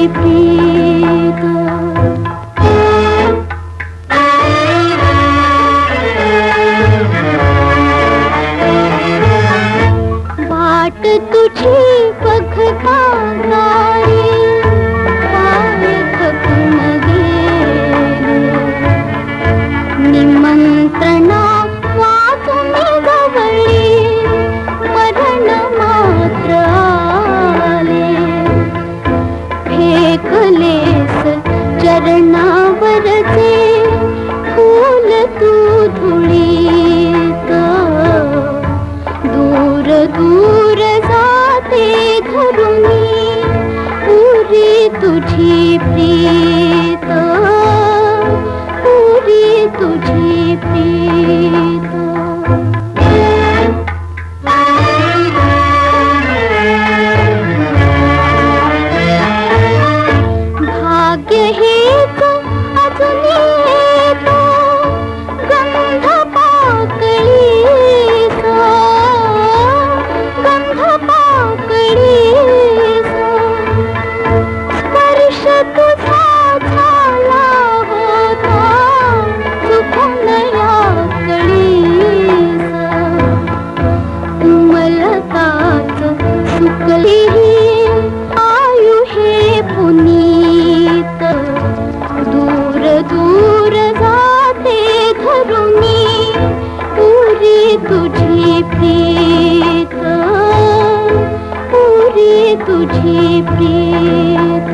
प्रीत वाट तुझी बघता जाई पाय थकून गेले निमंत्रणा वाचून जवळी मरण मात्र आले फेकलेस चरणावरचे फूल तू धुळीत दूर दूर जाते धरुणी पुरी तुझी प्रीत पुरी तुझी प्रीत भाग्य हेच अजून येतो गंध पाकळीचा गंध पाकळीचा स्पर्श तुझा झाला होता चुकून या कळीचा उमलताच सुकली आयु हे पुनीत दूर दूर जाते धरुणी पुरी तुझी प्रीत पुरी तुझी प्रीत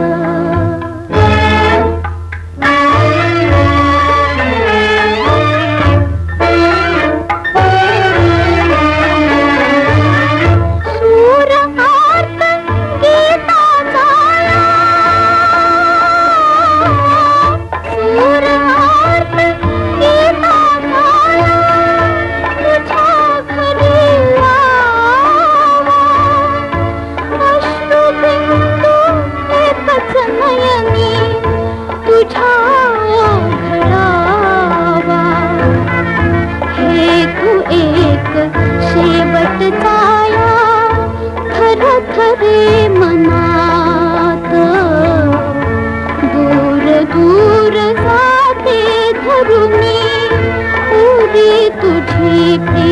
सूर आर्त गीताचा सूर आर्त गीताचा तुझ्या घरी लावा अश्रुबिंदू एकच नयनी तुझ्या घडावा हे तू एक शेवटचा या थरथरे मनात दूर दूर जाते धरुणी पुरी तुझी